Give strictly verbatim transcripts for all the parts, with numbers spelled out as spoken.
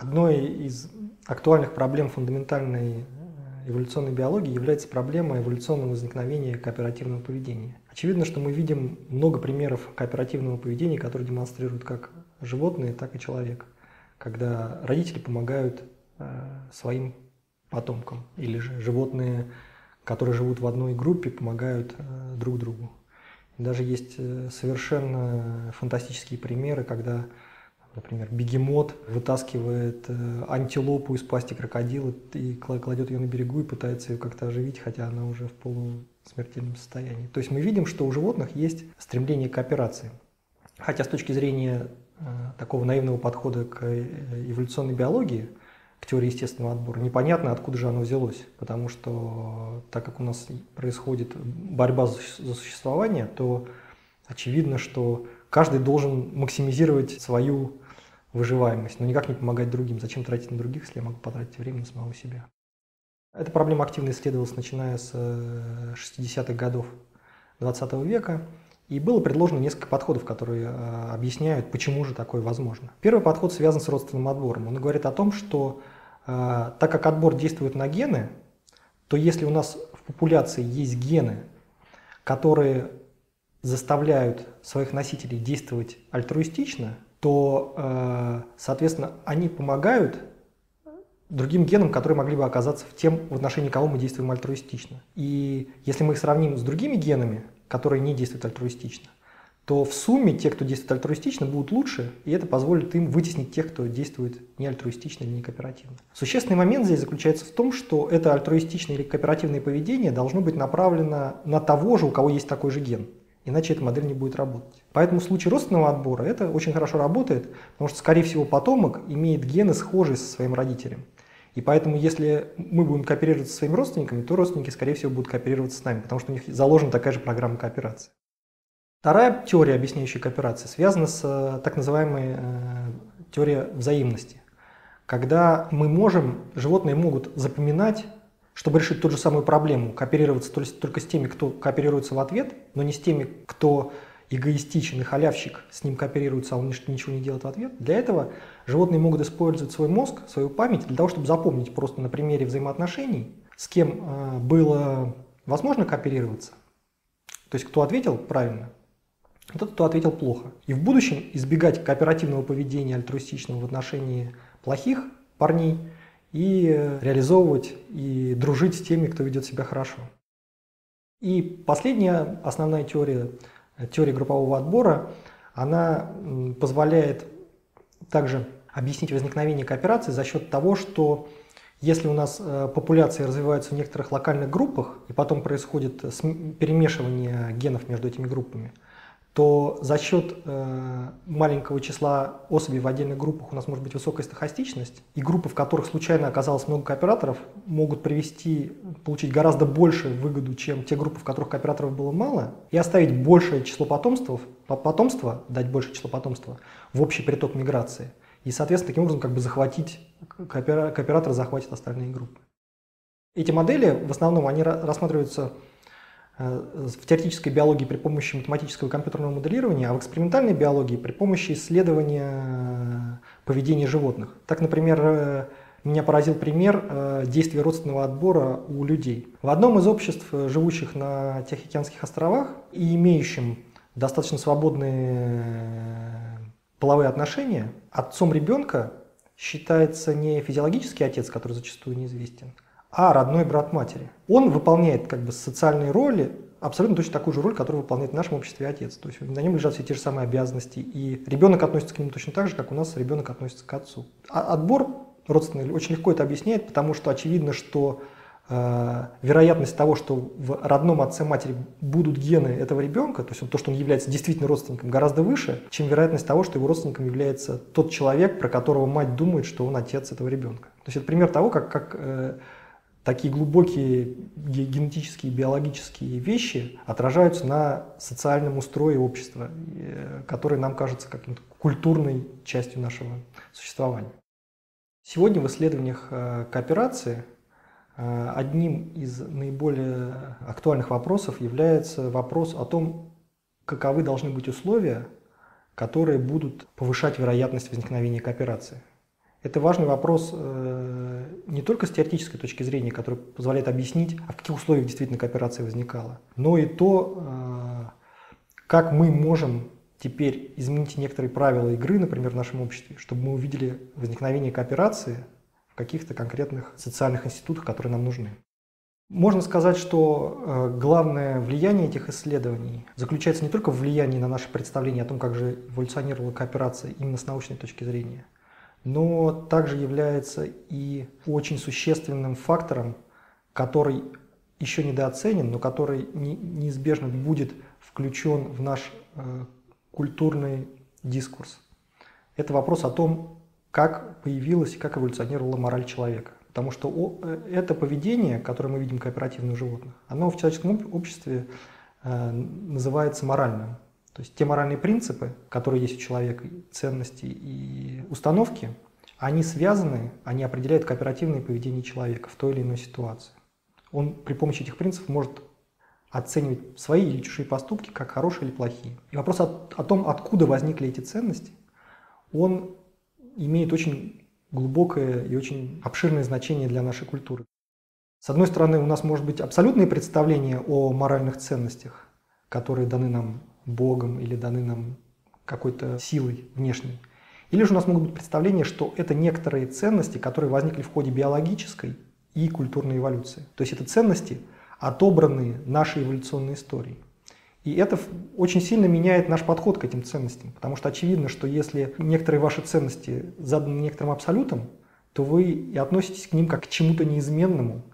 Одной из актуальных проблем фундаментальной эволюционной биологии является проблема эволюционного возникновения кооперативного поведения. Очевидно, что мы видим много примеров кооперативного поведения, которые демонстрируют как животные, так и человек, когда родители помогают э, своим потомкам, или же животные, которые живут в одной группе, помогают э, друг другу. И даже есть совершенно фантастические примеры, когда, например, бегемот вытаскивает антилопу из пасти крокодила и кладет ее на берегу и пытается ее как-то оживить, хотя она уже в полусмертельном состоянии. То есть мы видим, что у животных есть стремление к кооперации. Хотя с точки зрения такого наивного подхода к эволюционной биологии, к теории естественного отбора, непонятно, откуда же оно взялось. Потому что так как у нас происходит борьба за существование, то очевидно, что каждый должен максимизировать свою выживаемость, но никак не помогать другим. Зачем тратить на других, если я могу потратить время на самого себя? Эта проблема активно исследовалась, начиная с шестидесятых годов двадцатого века, и было предложено несколько подходов, которые объясняют, почему же такое возможно. Первый подход связан с родственным отбором. Он говорит о том, что так как отбор действует на гены, то если у нас в популяции есть гены, которые заставляют своих носителей действовать альтруистично, то, соответственно, они помогают другим генам, которые могли бы оказаться в тем, в отношении кого мы действуем альтруистично. И если мы их сравним с другими генами, которые не действуют альтруистично, то в сумме те, кто действует альтруистично, будут лучше, и это позволит им вытеснить тех, кто действует не альтруистично или не кооперативно. Существенный момент здесь заключается в том, что это альтруистичное или кооперативное поведение должно быть направлено на того же, у кого есть такой же ген. Иначе эта модель не будет работать. Поэтому в случае родственного отбора это очень хорошо работает, потому что, скорее всего, потомок имеет гены, схожие со своим родителем. И поэтому, если мы будем кооперироваться со своими родственниками, то родственники, скорее всего, будут кооперироваться с нами, потому что у них заложена такая же программа кооперации. Вторая теория, объясняющая кооперацию, связана с так называемой э, теорией взаимности. Когда мы можем, животные могут запоминать, чтобы решить ту же самую проблему, кооперироваться только с теми, кто кооперируется в ответ, но не с теми, кто эгоистичен и халявщик, с ним кооперируется, а он ничего не делает в ответ. Для этого животные могут использовать свой мозг, свою память для того, чтобы запомнить просто на примере взаимоотношений, с кем э, было возможно кооперироваться, то есть кто ответил правильно, а тот, кто ответил плохо. И в будущем избегать кооперативного поведения альтруистичного в отношении плохих парней и реализовывать и дружить с теми, кто ведет себя хорошо. И последняя основная теория, теория группового отбора, она позволяет также объяснить возникновение кооперации за счет того, что если у нас популяции развиваются в некоторых локальных группах, и потом происходит перемешивание генов между этими группами, то за счет э, маленького числа особей в отдельных группах у нас может быть высокая стохастичность, и группы, в которых случайно оказалось много кооператоров, могут привести, получить гораздо большую выгоду, чем те группы, в которых кооператоров было мало, и оставить большее число потомства, потомства, дать большее число потомства в общий приток миграции. И, соответственно, таким образом как бы захватить, кооператор захватит остальные группы. Эти модели, в основном, они рассматриваются в теоретической биологии при помощи математического и компьютерного моделирования, а в экспериментальной биологии при помощи исследования поведения животных. Так, например, меня поразил пример действия родственного отбора у людей. В одном из обществ, живущих на Тихоокеанских островах и имеющим достаточно свободные половые отношения, отцом ребенка считается не физиологический отец, который зачастую неизвестен, а родной брат матери. Он выполняет как бы социальные роли, абсолютно точно такую же роль, которую выполняет в нашем обществе отец. То есть на нем лежат все те же самые обязанности, и ребенок относится к нему точно так же, как у нас ребенок относится к отцу. А отбор родственный очень легко это объясняет, потому что очевидно, что э, вероятность того, что в родном отце матери будут гены этого ребенка, то есть то, что он является действительно родственником, гораздо выше, чем вероятность того, что его родственником является тот человек, про которого мать думает, что он отец этого ребенка. То есть это пример того, как, как э, такие глубокие генетические и биологические вещи отражаются на социальном устрое общества, которое нам кажется каким-то культурной частью нашего существования. Сегодня в исследованиях кооперации одним из наиболее актуальных вопросов является вопрос о том, каковы должны быть условия, которые будут повышать вероятность возникновения кооперации. Это важный вопрос э, не только с теоретической точки зрения, который позволяет объяснить, а в каких условиях действительно кооперация возникала, но и то, э, как мы можем теперь изменить некоторые правила игры, например, в нашем обществе, чтобы мы увидели возникновение кооперации в каких-то конкретных социальных институтах, которые нам нужны. Можно сказать, что э, главное влияние этих исследований заключается не только в влиянии на наше представление о том, как же эволюционировала кооперация именно с научной точки зрения, но также является и очень существенным фактором, который еще недооценен, но который не, неизбежно будет включен в наш э, культурный дискурс. Это вопрос о том, как появилась и как эволюционировала мораль человека. Потому что это поведение, которое мы видим кооперативно у животных, оно в человеческом обществе э, называется моральным. То есть те моральные принципы, которые есть у человека, ценности и установки, они связаны, они определяют кооперативное поведение человека в той или иной ситуации. Он при помощи этих принципов может оценивать свои или чужие поступки как хорошие или плохие. И вопрос о, о том, откуда возникли эти ценности, он имеет очень глубокое и очень обширное значение для нашей культуры. С одной стороны, у нас может быть абсолютное представление о моральных ценностях, которые даны нам Богом или даны нам какой-то силой внешней. Или же у нас могут быть представления, что это некоторые ценности, которые возникли в ходе биологической и культурной эволюции. То есть это ценности, отобранные нашей эволюционной историей. И это очень сильно меняет наш подход к этим ценностям, потому что очевидно, что если некоторые ваши ценности заданы некоторым абсолютом, то вы и относитесь к ним как к чему-то неизменному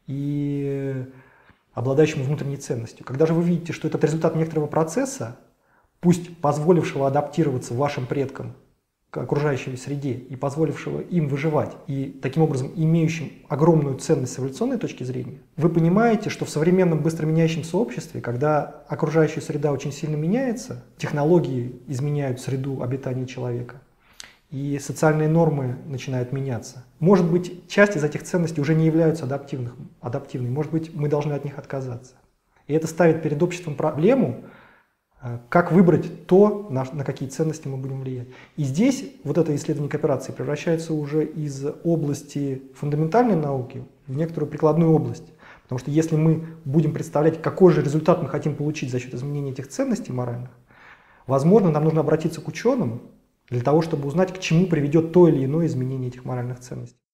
и обладающему внутренней ценностью. Когда же вы видите, что это результат некоторого процесса, пусть позволившего адаптироваться вашим предкам к окружающей среде и позволившего им выживать, и таким образом имеющим огромную ценность с эволюционной точки зрения, вы понимаете, что в современном быстро меняющемся обществе, когда окружающая среда очень сильно меняется, технологии изменяют среду обитания человека, и социальные нормы начинают меняться. Может быть, часть из этих ценностей уже не являются адаптивных, адаптивной, может быть, мы должны от них отказаться. И это ставит перед обществом проблему, как выбрать то, на, на какие ценности мы будем влиять. И здесь вот это исследование кооперации превращается уже из области фундаментальной науки в некоторую прикладную область. Потому что если мы будем представлять, какой же результат мы хотим получить за счет изменения этих ценностей моральных, возможно, нам нужно обратиться к ученым для того, чтобы узнать, к чему приведет то или иное изменение этих моральных ценностей.